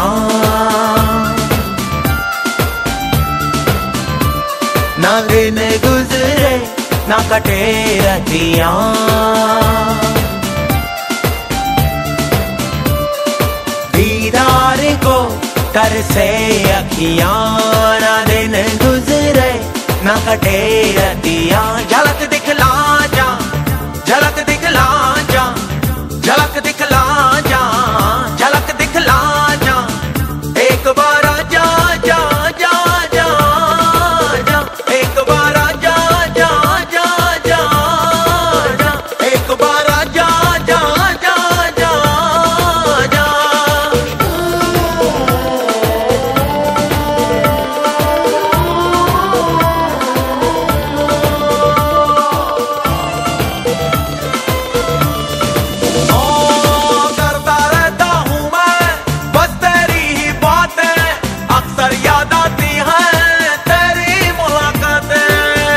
रतियां, ना दिन गुजरे ना कटे रतियां। दीदार को कर से अखियां, ना दिन गुजरे ना कटे रतियां। झलक दिखला जा, झलक दिखला जा, झलक दिखला जा, झलक दिखला जा। एक बार आजा जा जा जा जा, एक बार आजा जा जा जा जा, एक बार आजा जा जा जा जा। करता रहता हूँ मैं बस तेरी ही बातें, अक्सर याद आती हैं तेरी मुलाकातें।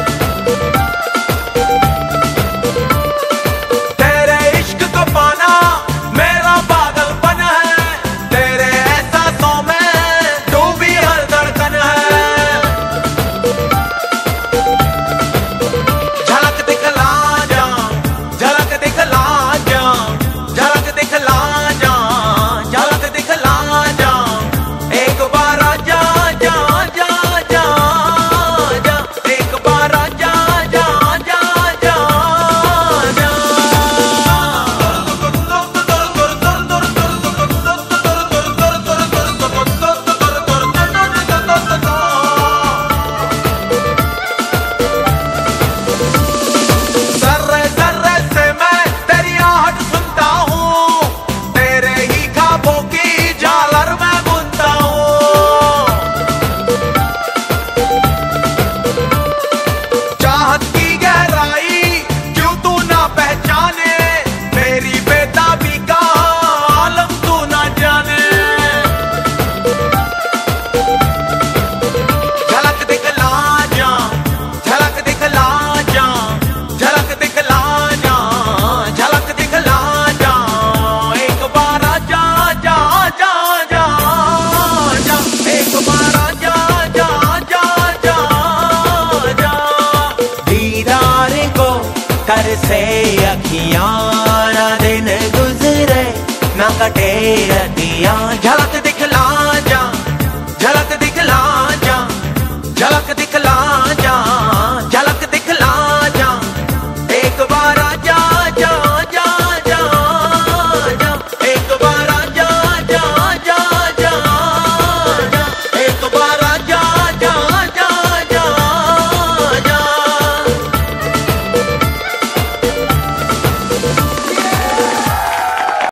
तेरे इश्क को पाना मेरा पागलपन है, तेरे एहसासों में डूबी हर धड़कन है। झलक दिखला जा, झलक दिखला जा, झलक दिखला जा, झलक दिखला जा। एक बार आजा जा जा जा जा, एक बार आजा जा जा जा जा। जर्रे जर्रे से मैं तेरी आहट सुनता हूँ, तेरे ही ख्वाबों की झालर मैं बुनता हूँ। चाहत की गहराई क्यों तू ना पहचाने, मेरी बेताबी का आलम तू ना जाने। झलक दिखला जा, झलक दिखला जा, झलक दिखला जा, झलक दिखला जा। एक बार आजा जा जा जा जा, एक बार आजा जा जा जा जा। दीदार को कर से अखियां, ना दिन गुजरे ना कटे रतियां। झलक